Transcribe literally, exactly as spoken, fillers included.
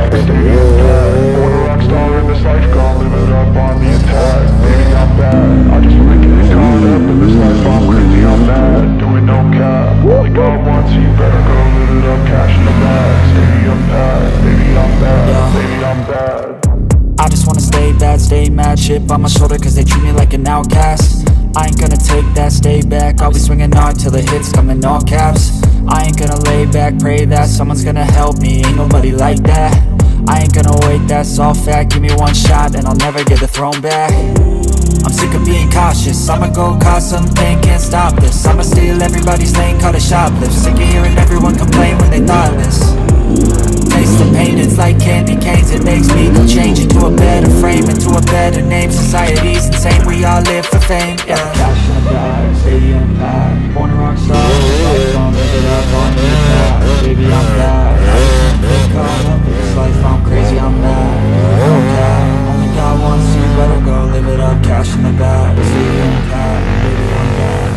back, stay intact. Born a rock star in this life, gonna live it up on the attack. Baby, I'm bad, I just wanna get caught up in this life, I'm crazy, I'm mad. Doing no cap, only got one, so you better go live it up. Cash in the bag, stadium packed. Baby, I'm bad, baby, I'm bad. I just wanna stay bad, stay mad. Chip on my shoulder cause they treat me like an outcast. I ain't gonna take that, stay back. I'll be swinging hard till the hits come in all caps. I ain't gonna lay back, pray that someone's gonna help me. Ain't nobody like that. I ain't gonna wait, that's all fact. Give me one shot and I'll never get the throne back. I'm sick of being cautious, I'ma go cause something, can't stop this. I'ma steal everybody's lane, call it shoplift. Sick of hearing everyone complain when they thoughtless. Taste the pain, it's like candy canes. It makes me go change into a better frame, into a better name. Society's insane, we all live for fame, yeah. Cash in the bag, stadium packed. Born a rock star, life gon' live it up on the attack. Baby, I'm bad, I just wanna get caught up in this life, I'm crazy, I'm mad. No cap, only got one, so you better go live it up. Cash in the bag, stadium packed. Baby, I'm bad.